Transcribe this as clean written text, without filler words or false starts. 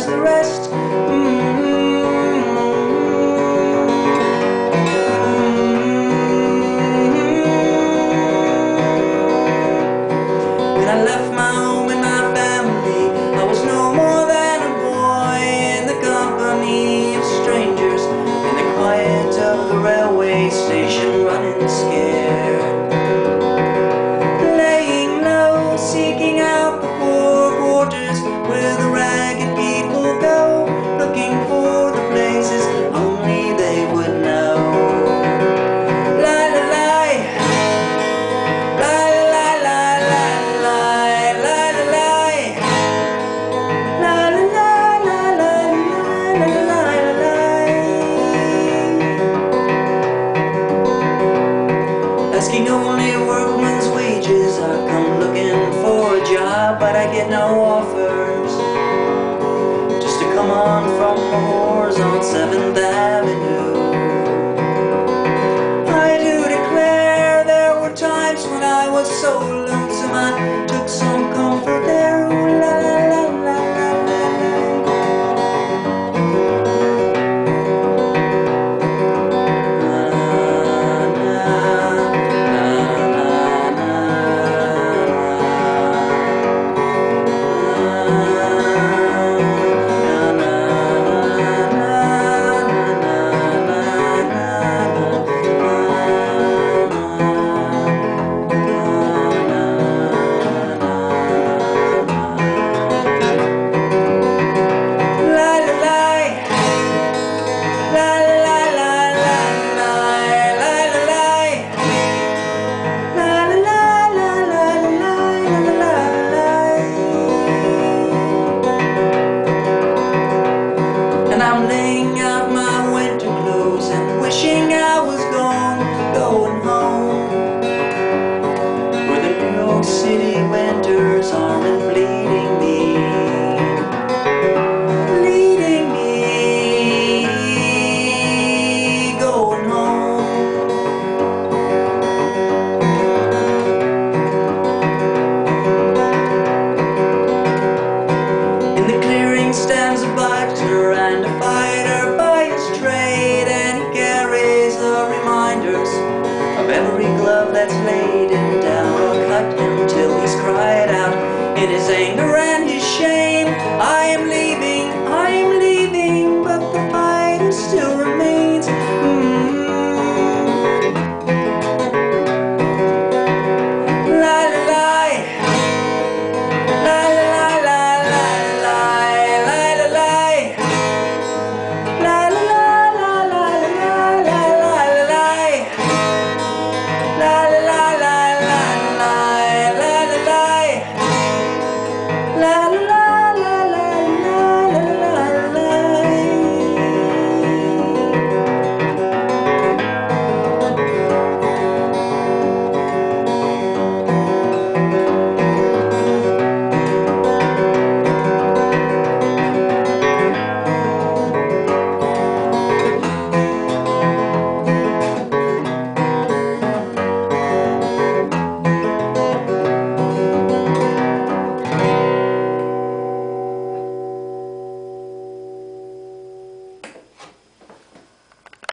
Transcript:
as the rest. When I left my home and my family, I was no more than a boy in the company of strangers, in the quiet of the railway station, running scared, laying low, seeking out the poor quarters where the ragged people go, looking for the places only they would know. La la la, la la la la la, la la la, la la la la la la la la. Asking only workman's wages, I come looking for a job, but I get no offers. Just to come on from the whores on 7th Avenue. I do declare there were times when I was so lonesome I